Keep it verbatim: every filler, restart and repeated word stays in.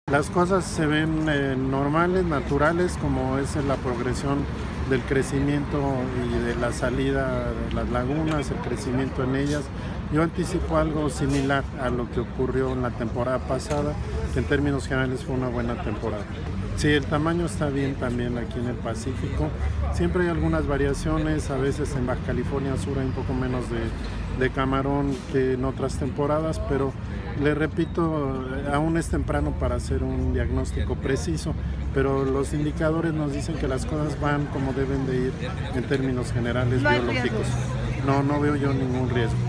Las cosas se ven eh, normales, naturales, como es la progresión del crecimiento y de la salida de las lagunas, el crecimiento en ellas. Yo anticipo algo similar a lo que ocurrió en la temporada pasada, que en términos generales fue una buena temporada. Sí, el tamaño está bien también aquí en el Pacífico. Siempre hay algunas variaciones, a veces en Baja California Sur hay un poco menos de, de camarón que en otras temporadas, pero le repito, aún es temprano para hacer un diagnóstico preciso, pero los indicadores nos dicen que las cosas van como deben de ir en términos generales No hay biológicos. riesgos. No, no veo yo ningún riesgo.